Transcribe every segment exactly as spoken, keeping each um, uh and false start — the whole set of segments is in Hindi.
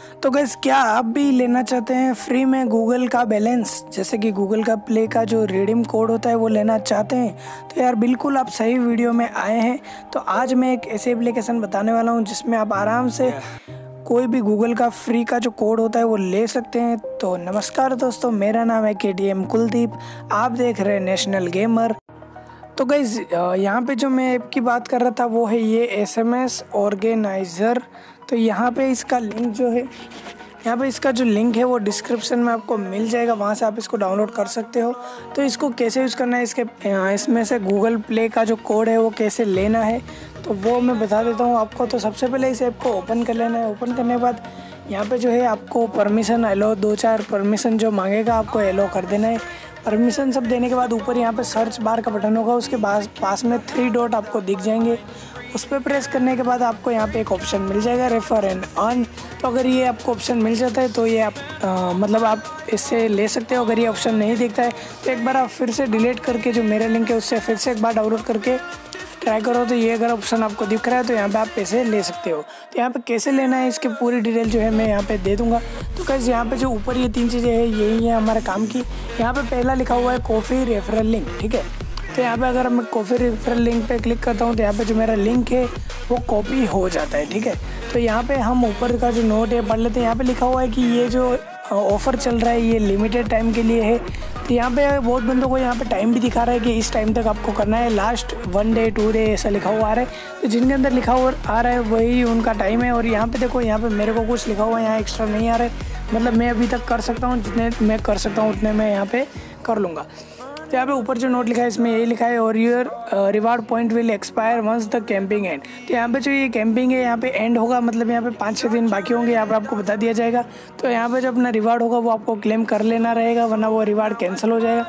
तो गाइस, क्या आप भी लेना चाहते हैं फ्री में गूगल का बैलेंस, जैसे कि गूगल का प्ले का जो रिडीम कोड होता है वो लेना चाहते हैं? तो यार बिल्कुल आप सही वीडियो में आए हैं। तो आज मैं एक ऐसे एप्लीकेशन बताने वाला हूं जिसमें आप आराम से कोई भी गूगल का फ्री का जो कोड होता है वो ले सकते हैं। तो नमस्कार दोस्तों, मेरा नाम है के टी एम कुलदीप, आप देख रहे हैं नेशनल गेमर। तो गाइस, यहाँ पे जो मैं ऐप की बात कर रहा था वो है ये एस एम एस ऑर्गेनाइज़र। तो यहाँ पे इसका लिंक जो है यहाँ पे इसका जो लिंक है वो डिस्क्रिप्शन में आपको मिल जाएगा, वहाँ से आप इसको डाउनलोड कर सकते हो। तो इसको कैसे यूज़ करना है, इसके इसमें से गूगल प्ले का जो कोड है वो कैसे लेना है तो वो मैं बता देता हूँ आपको। तो सबसे पहले इस ऐप को ओपन कर लेना है। ओपन करने के बाद यहाँ पे जो है आपको परमिशन एलो, दो चार परमिशन जो मांगेगा आपको एलो कर देना है। परमिशन सब देने के बाद ऊपर यहाँ पे सर्च बार का बटन होगा, उसके बाद पास में थ्री डॉट आपको दिख जाएंगे। उस पर प्रेस करने के बाद आपको यहाँ पे एक ऑप्शन मिल जाएगा रेफर एंड अर्न। तो अगर ये आपको ऑप्शन मिल जाता है तो ये आप आ, मतलब आप इससे ले सकते हो। अगर ये ऑप्शन नहीं दिखता है तो एक बार आप फिर से डिलीट करके जो मेरा लिंक है उससे फिर से एक बार डाउनलोड करके ट्राई करो। तो ये अगर ऑप्शन आपको दिख रहा है तो यहाँ पे आप पैसे ले सकते हो। तो यहाँ पे कैसे लेना है इसकी पूरी डिटेल जो है मैं यहाँ पे दे दूँगा। तो कैसे यहाँ पे जो ऊपर ये तीन चीज़ें हैं यही है हमारे काम की। यहाँ पे पहला लिखा हुआ है कॉफ़ी रेफरल लिंक, ठीक है। तो यहाँ पे अगर मैं कॉफ़ी रेफरल लिंक पे क्लिक करता हूँ तो यहाँ पे जो मेरा लिंक है वो कॉपी हो जाता है, ठीक है। तो यहाँ पे हम ऊपर का जो नोट है पढ़ लेते हैं। यहाँ पे लिखा हुआ है कि ये जो ऑफ़र चल रहा है ये लिमिटेड टाइम के लिए है। तो यहाँ पे बहुत बंदों को यहाँ पे टाइम भी दिखा रहा है कि इस टाइम तक आपको करना है, last one day today ऐसा लिखा हुआ आ रहा है। तो जिनके अंदर लिखा हुआ आ रहा है वही उनका टाइम है। और यहाँ पे देखो, यहाँ पे मेरे को कुछ लिखा हुआ है, यहाँ एक्स्ट्रा नहीं आ रहा है, मतलब मैं अभी तक कर सकता हूँ, जितने मैं कर सकता हूँ उतने मैं यहाँ पे कर लूँगा। तो यहाँ पे ऊपर जो नोट लिखा है इसमें यही लिखा है और your reward point will expire once the camping end. तो यहाँ पे जो ये कैंपिंग है यहाँ पे एंड होगा, मतलब यहाँ पे पाँच छः दिन बाकी होंगे, यहाँ पे आपको बता दिया जाएगा। तो यहाँ पे जो अपना रिवार्ड होगा वो आपको क्लेम कर लेना रहेगा, वरना वो रिवार्ड कैंसिल हो जाएगा।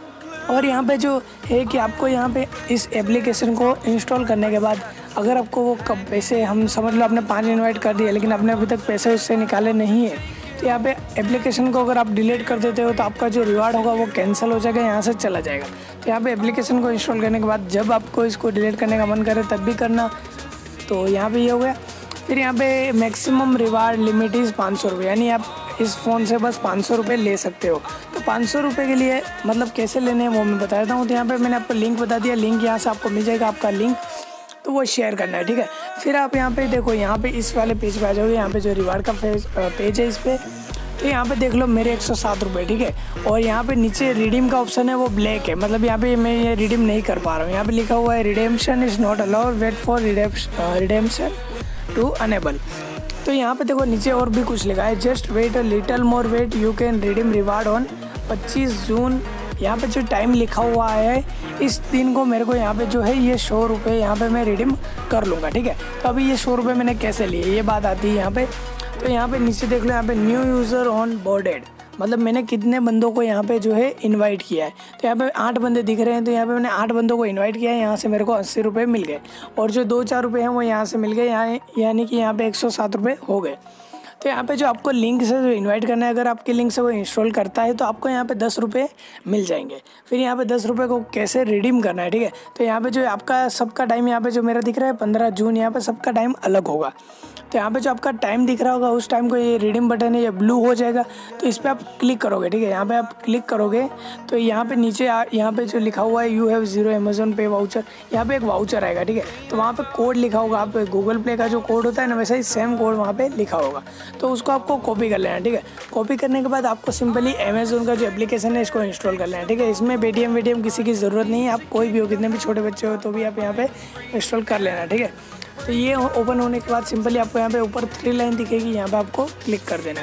और यहाँ पे जो है कि आपको यहाँ पे इस एप्लीकेशन को इंस्टॉल करने के बाद अगर आपको वो कब पैसे, हम समझ लो आपने पाँच इन्वाइट कर दिए लेकिन आपने अभी तक पैसे उससे निकाले नहीं है, तो यहाँ पे एप्लीकेशन को अगर आप डिलीट कर देते हो तो आपका जो रिवार्ड होगा वो कैंसिल हो जाएगा, यहाँ से चला जाएगा। तो यहाँ पे एप्लीकेशन को इंस्टॉल करने के बाद जब आपको इसको डिलीट करने का मन करे तब भी करना। तो यहाँ पे ये हो गया। फिर यहाँ पे मैक्सिमम रिवार्ड लिमिट इज़ पाँच सौ रुपये, यानी आप इस फ़ोन से बस पाँच सौ रुपये ले सकते हो। तो पाँच सौ रुपये के लिए मतलब कैसे लेने हैं वो मैं बता देता हूँ। तो यहाँ पे मैंने आपको लिंक बता दिया, लिंक यहाँ से आपको मिल जाएगा, आपका लिंक तो वो शेयर करना है, ठीक है। फिर आप यहाँ पे देखो, यहाँ पे इस वाले पेज पे आ जाओगे, यहाँ पे जो रिवार्ड का पेज पेज है इस पर। तो यहाँ पे देख लो मेरे एक सौ सात रुपये, ठीक है। और यहाँ पे नीचे रिडीम का ऑप्शन है वो ब्लैक है, मतलब यहाँ पे मैं ये रिडीम नहीं कर पा रहा हूँ। यहाँ पे लिखा हुआ है redemption is not allowed, wait for redemption to enable. तो यहाँ पे देखो नीचे और भी कुछ लिखा है, just wait a little more wait you can redeem reward on पच्चीस जून। यहाँ पे जो टाइम लिखा हुआ है इस दिन को मेरे को यहाँ पे जो है ये सौ रुपये यहाँ पे मैं रिडीम कर लूँगा, ठीक है। तो अभी ये सौ रुपये मैंने कैसे लिए ये बात आती है यहाँ पे। तो यहाँ पे नीचे देख लो, यहाँ पे न्यू यूज़र ऑन बोर्डेड, मतलब मैंने कितने बंदों को यहाँ पे जो है इनवाइट किया है। तो यहाँ पे आठ बंदे दिख रहे हैं, तो यहाँ पे मैंने आठ बंदों को इनवाइट किया है, यहाँ से मेरे को अस्सी रुपये मिल गए। और जो दो चार रुपये हैं वो यहाँ से मिल गए, यहाँ यानी कि यहाँ पे एक सौ सात रुपये हो गए। तो यहाँ पे जो आपको लिंक से जो इनवाइट करना है, अगर आपके लिंक से वो इंस्टॉल करता है तो आपको यहाँ पे दस रुपये मिल जाएंगे। फिर यहाँ पे दस रुपये को कैसे रिडीम करना है, ठीक है। तो यहाँ पे जो आपका सबका टाइम यहाँ पे जो मेरा दिख रहा है पंद्रह जून, यहाँ पे सबका टाइम अलग होगा। तो यहाँ पे जो आपका टाइम दिख रहा होगा उस टाइम को ये रिडीम बटन है ये ब्लू हो जाएगा, तो इस पर आप क्लिक करोगे, ठीक है। यहाँ पे आप क्लिक करोगे तो यहाँ पे नीचे यहाँ पे जो लिखा हुआ है you have zero Amazon pay voucher, यहाँ पे एक वाउचर आएगा, ठीक है। तो वहाँ पे कोड लिखा होगा, आप गूगल प्ले का जो कोड होता है ना वैसा ही सेम कोड वहाँ पे लिखा होगा। तो उसको आपको कॉपी कर लेना है, ठीक है। कॉपी करने के बाद आपको सिंपली अमेजोन का जो एप्लीकेशन है इसको इंस्टॉल कर लेना है, ठीक है। इसमें पेटीएम वेटीएम किसी की ज़रूरत नहीं है, आप कोई भी हो, कितने भी छोटे बच्चे हो तो भी आप यहाँ पे इंस्टॉल कर लेना है, ठीक है। तो ये ओपन होने के बाद सिंपली आपको यहाँ पे ऊपर थ्री लाइन दिखेगी, यहाँ पे आपको क्लिक कर देना है।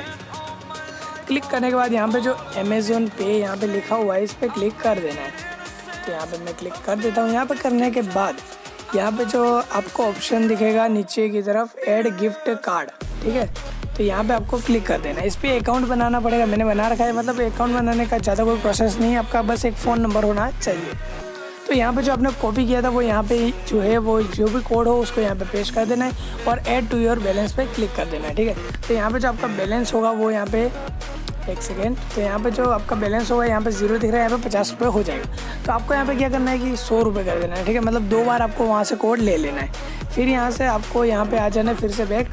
क्लिक करने के बाद यहाँ पे जो अमेज़ोन पे यहाँ पे लिखा हुआ है इस पर क्लिक कर देना है। तो यहाँ पे मैं क्लिक कर देता हूँ। यहाँ पे करने के बाद यहाँ पे जो आपको ऑप्शन दिखेगा नीचे की तरफ ऐड गिफ्ट कार्ड, ठीक है। तो यहाँ पे आपको क्लिक कर देना है। इस पर अकाउंट बनाना पड़ेगा, मैंने बना रखा है, मतलब अकाउंट बनाने का ज़्यादा कोई प्रोसेस नहीं है, आपका बस एक फ़ोन नंबर होना चाहिए। तो यहाँ पे जो आपने कॉपी किया था वो यहाँ पे जो है वो जो भी कोड हो उसको यहाँ पे पेस्ट कर देना है और ऐड टू योर बैलेंस पे क्लिक कर देना है, ठीक है। तो यहाँ पे जो आपका बैलेंस होगा वो यहाँ पे एक सेकेंड तो यहाँ पे जो आपका बैलेंस होगा यहाँ पे जीरो दिख रहा है, यहाँ पे पचास रुपये हो जाएगा। तो आपको यहाँ पे क्या करना है कि सौ रुपये कर देना है, ठीक है। मतलब दो बार आपको वहाँ से कोड ले लेना है। फिर यहाँ से आपको यहाँ पे आ जाना है फिर से बैक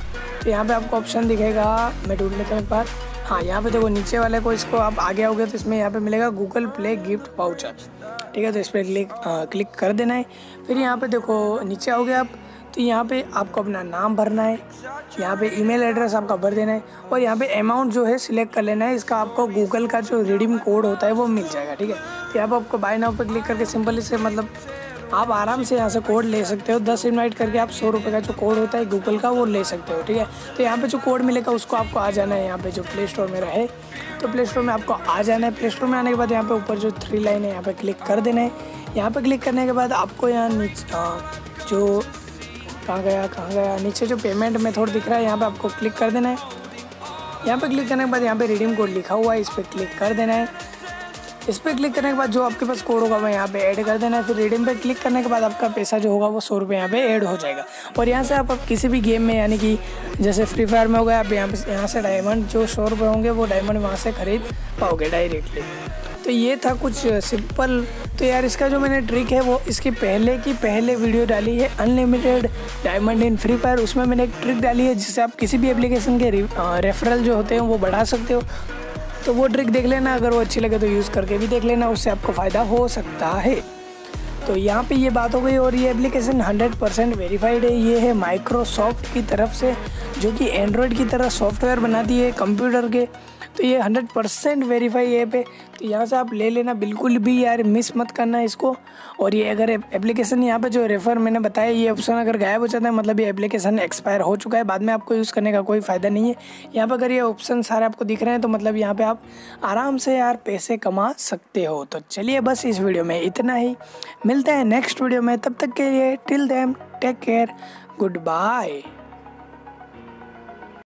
तो यहाँ पे आपको ऑप्शन दिखेगा, मैं ढूंढ लेता हूँ एक बार। हाँ, यहाँ पे देखो नीचे वाले को, इसको आप आगे आओगे तो इसमें यहाँ पे मिलेगा गूगल प्ले गिफ्ट वाउचर। ठीक है, तो इस पर क्लिक क्लिक कर देना है। फिर यहाँ पे देखो नीचे आओगे आप, तो यहाँ पे आपको अपना नाम भरना है, यहाँ पे ईमेल एड्रेस आपका भर देना है और यहाँ पे अमाउंट जो है सिलेक्ट कर लेना है। इसका आपको गूगल का जो रिडीम कोड होता है वो मिल जाएगा। ठीक है, तो यहाँ पे आपको बाय नाउ पे क्लिक करके सिंपली से मतलब आप आराम से यहाँ से कोड ले सकते हो। दस इनवाइट करके आप सौ रुपये का जो कोड होता है गूगल का वो ले सकते हो। ठीक है, तो यहाँ पे जो कोड मिलेगा उसको आपको आ जाना है, यहाँ पे जो प्ले स्टोर में रहे तो प्ले स्टोर में आपको आ जाना है। प्ले स्टोर में आने के बाद यहाँ पे ऊपर जो थ्री लाइन है यहाँ पे क्लिक कर देना है। यहाँ पे क्लिक करने के बाद आपको यहाँ नीचे जो कहाँ गया कहाँ गया नीचे जो पेमेंट मेथड दिख रहा है यहाँ पे आपको क्लिक कर देना है। यहाँ पे क्लिक करने के बाद यहाँ पे रिडीम कोड लिखा हुआ है, इस पर क्लिक कर देना है। इस पर क्लिक करने के बाद जो आपके पास कोड होगा वो यहाँ पे ऐड कर देना है। फिर रिडीम पे क्लिक करने के बाद आपका पैसा जो होगा वो सौ रुपये यहाँ पे ऐड हो जाएगा। और यहाँ से आप, आप किसी भी गेम में, यानी कि जैसे फ्री फायर में हो गया, आप यहाँ पे यहाँ से डायमंड जो सौ रुपये होंगे वो डायमंड वहाँ से खरीद पाओगे डायरेक्टली। तो ये था कुछ सिंपल। तो यार इसका जो मैंने ट्रिक है वो इसकी पहले की पहले वीडियो डाली है, unlimited diamond in free fire. उसमें मैंने एक ट्रिक डाली है जिससे आप किसी भी एप्लीकेशन के रेफरल जो होते हैं वो बढ़ा सकते हो। तो वो ट्रिक देख लेना, अगर वो अच्छी लगे तो यूज़ करके भी देख लेना, उससे आपको फ़ायदा हो सकता है। तो यहाँ पे ये बात हो गई। और ये एप्लीकेशन हंड्रेड परसेंट वेरीफाइड है। ये है माइक्रोसॉफ्ट की तरफ से, जो कि एंड्रॉयड की तरह सॉफ्टवेयर बनाती है कंप्यूटर के। तो ये हंड्रेड परसेंट वेरीफाई ऐप है। तो यहाँ से आप ले लेना, बिल्कुल भी यार मिस मत करना इसको। और ये अगर एप्लीकेशन यहाँ पे जो रेफ़र मैंने बताया, ये ऑप्शन अगर गायब हो जाता है मतलब ये एप्लीकेशन एक्सपायर हो चुका है, बाद में आपको यूज़ करने का कोई फ़ायदा नहीं है। यहाँ पर अगर ये ऑप्शन सारे आपको दिख रहे हैं तो मतलब यहाँ पर आप आराम से यार पैसे कमा सकते हो। तो चलिए बस इस वीडियो में इतना ही, मिलते हैं नेक्स्ट वीडियो में। तब तक के लिए till then take care, good bye.